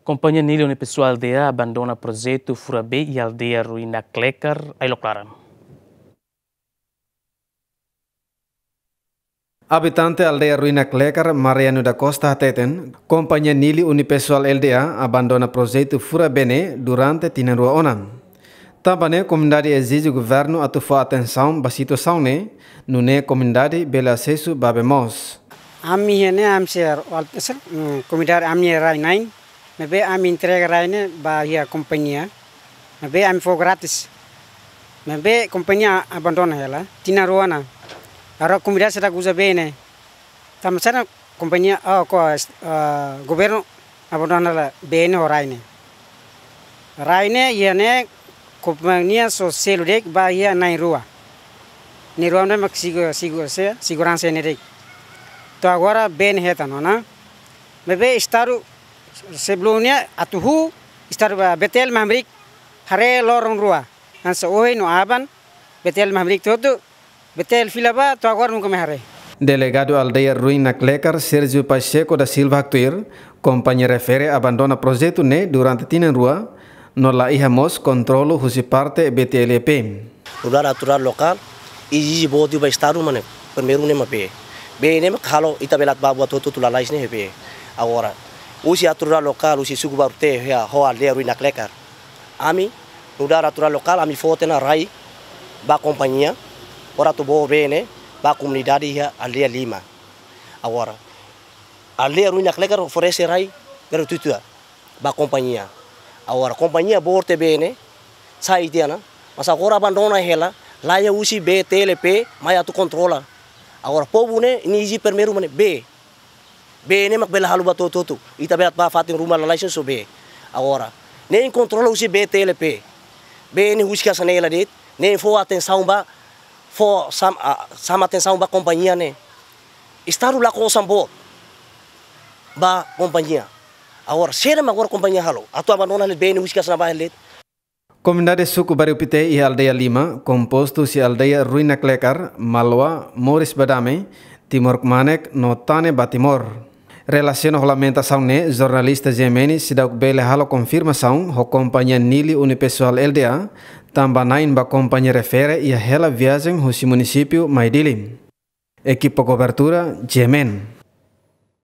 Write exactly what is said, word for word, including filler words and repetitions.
Companhia Nili Unipessoal Aldeia abandona projeto Furabé e Aldeia Ruína Clecar, Ailoclara. Habitante aldeia Ruína Clecar, Mariano da Costa Hateten, Companhia Nili Unipessoal L D A abandona projeto Furabé durante Tinarua Onam. Também a comunidade exige o governo atuar atenção para a situação né, no ne comunidade bela acesso babemos. Ami hene am ser comunidade ami rai nine, mebe ami entrega rai ne ba a companhia, mebe ami for grátis, mebe companhia abandona ela, Tinarua na, a comunidade será usa bem né, também será companhia ah co governo abandona ela bem ne rai ne, rai ne ia ne companhia social dek ba ia nai rua, ni rua ne mak sigo sigo se segurança ne dek. Então agora bem reta não, né? Bebe estado sebelumnya atuhu estado betel mamrik hare lorong rua. Ansa oi no aban betel mamrik todo betel filaba então agora nunca me hare. Delegado aldeia Ruína Clecar, Sérgio Pacheco da Silva Actuir, companhia refere abandona projeto ne durante tinan rua, no la ihamos controlo husi parte B T L P. Lugar natural local e bodi ba estado mane primeiro ne mape. Bem, nem kalau ita belat babu atau tu tulalais ni hebe. Agora, usi aturan lokal, usi suku baru teh ya hoa aldeia Ruína Clecar. Ami, udara aturan lokal, ami foto na rai, ba companhia, ora tu bo bene, ba comunidade ya aldeia lima. Agora, aldeia Ruína Clecar oferece rai gratuito, ba companhia. Agora, companhia borte bene, sai tiana, mas agora abandona ela, lá ya usi B T L P, mas tu controla. Agora povo ne ini primeiro mane B. B ne mak bela halu bato toto. Ita belat ba fatin rumah la license B. Agora nem controla usi B T L P. B ne huska sanela dit, nem fo atenção ba fo sam sama atenção ba companhia ne. Estado lá com sambo. Ba companhia. Agora será agora companhia halu. Atu abandona le B ne huska sana ba let. Comunidade Suku Baru Pite e Aldeia Lima, composto se Aldeia Ruína Clecar, Malwa, Moris Badame, Timor Manek, Notane Batimor. Relação regulamentação ne, jornalista Gemeni, se dá bela halo confirmação, ho companhia Nili Unipessoal L D A, também ba companhia refere e a hela viagem ho si município Maidili. Equipo cobertura Gemen.